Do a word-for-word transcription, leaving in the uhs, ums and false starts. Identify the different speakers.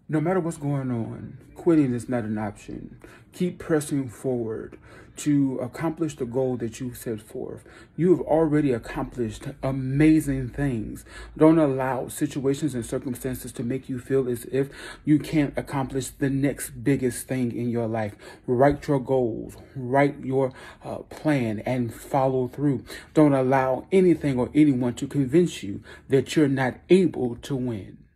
Speaker 1: No matter what's going on, quitting is not an option. Keep pressing forward to accomplish the goal that you set forth. You have already accomplished amazing things. Don't allow situations and circumstances to make you feel as if you can't accomplish the next biggest thing in your life. Write your goals, write your uh, plan, and follow through. Don't allow anything or anyone to convince you that you're not able to win.